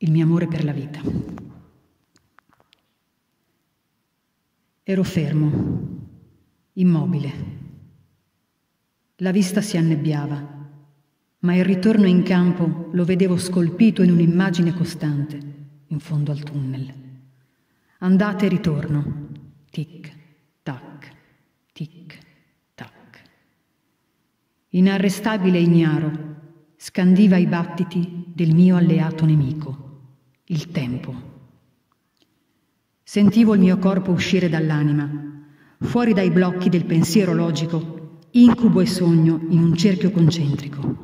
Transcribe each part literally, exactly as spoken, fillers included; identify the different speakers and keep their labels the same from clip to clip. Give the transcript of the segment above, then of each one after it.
Speaker 1: il mio amore per la vita. Ero fermo, immobile. La vista si annebbiava, ma il ritorno in campo lo vedevo scolpito in un'immagine costante, in fondo al tunnel. Andata e ritorno, tic, tac, tic, tac. Inarrestabile e ignaro, scandiva i battiti del mio alleato nemico, il tempo. Sentivo il mio corpo uscire dall'anima, fuori dai blocchi del pensiero logico, incubo e sogno in un cerchio concentrico.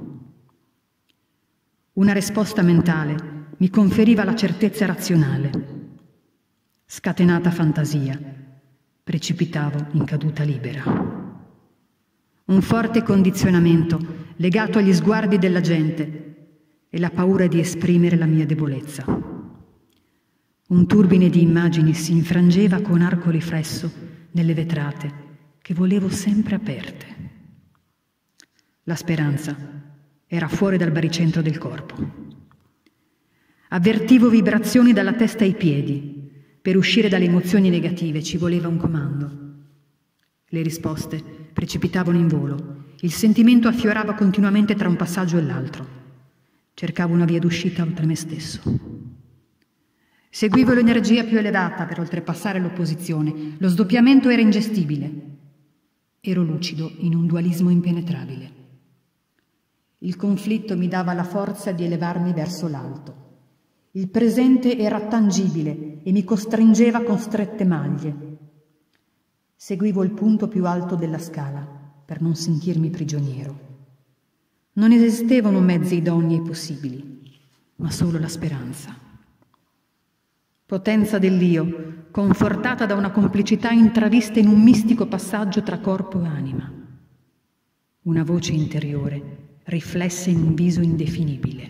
Speaker 1: Una risposta mentale mi conferiva la certezza razionale. Scatenata fantasia, precipitavo in caduta libera. Un forte condizionamento legato agli sguardi della gente e la paura di esprimere la mia debolezza. Un turbine di immagini si infrangeva con arco riflesso nelle vetrate che volevo sempre aperte. La speranza era fuori dal baricentro del corpo. Avvertivo vibrazioni dalla testa ai piedi. Per uscire dalle emozioni negative ci voleva un comando. Le risposte precipitavano in volo. Il sentimento affiorava continuamente tra un passaggio e l'altro. Cercavo una via d'uscita oltre me stesso. Seguivo l'energia più elevata per oltrepassare l'opposizione. Lo sdoppiamento era ingestibile. Ero lucido in un dualismo impenetrabile. Il conflitto mi dava la forza di elevarmi verso l'alto. Il presente era tangibile e mi costringeva con strette maglie. Seguivo il punto più alto della scala per non sentirmi prigioniero. Non esistevano mezzi idonei possibili, ma solo la speranza. Potenza dell'io, confortata da una complicità intravista in un mistico passaggio tra corpo e anima. Una voce interiore riflessa in un viso indefinibile.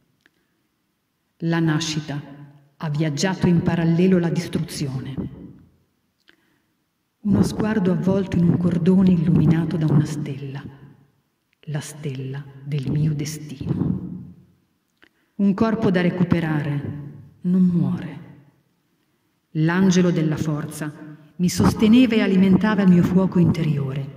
Speaker 1: La nascita ha viaggiato in parallelo alla distruzione. Uno sguardo avvolto in un cordone illuminato da una stella, la stella del mio destino. Un corpo da recuperare, non muore. L'angelo della forza mi sosteneva e alimentava il mio fuoco interiore.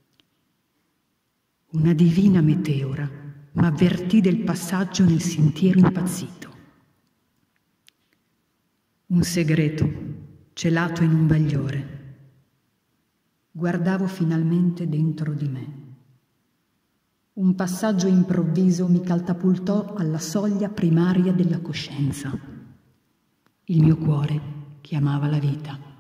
Speaker 1: Una divina meteora m'avvertì del passaggio nel sentiero impazzito. Un segreto celato in un bagliore. Guardavo finalmente dentro di me. Un passaggio improvviso mi catapultò alla soglia primaria della coscienza. Il mio cuore chiamava la vita.